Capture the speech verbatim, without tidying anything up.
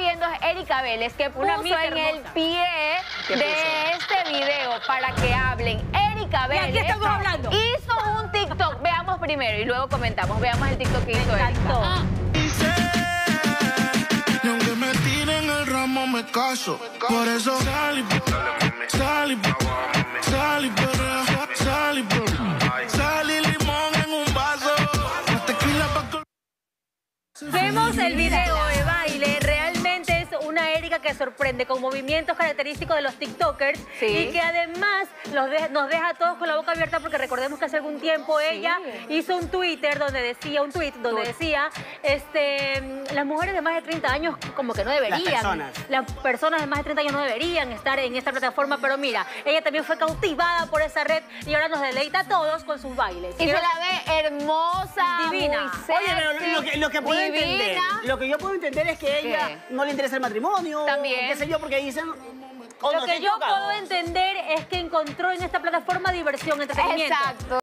viendo es Erika Vélez, que puso en el pie de este video para que hablen. Erika Vélez. ¿Y aquí estamos hablando? Hizo un TikTok. Veamos primero y luego comentamos. Veamos el TikTok que hizo Erika. Ah. Y aunque me tiren el ramo me caso. Por eso salí, salí, salí, salí, salí limón en un vaso. Tequila pa' Vemos el video de baile, realmente es una Erika que sorprende con movimientos característicos de los TikTokers Sí. y que además los de- nos deja a todos con la boca abierta porque recordemos que hace algún tiempo ella hizo un Twitter donde decía, un tweet donde decía, este, las mujeres de más de treinta años como que no deberían, Las personas. las personas de más de treinta años no deberían estar en esta plataforma, pero mira, ella también fue cautivada por esa red y ahora nos deleita a todos con sus bailes. Y se Quiero- la ve hermosa, Divina. muy Oye, pero sexy, lo que, lo que puedo divina. entender, lo que yo puedo entender es que ella ¿Qué? no le interesa el matrimonio, También. qué sé yo, porque dicen... o Lo no que se yo tocan. puedo entender es que encontró en esta plataforma diversión, entretenimiento. Exacto.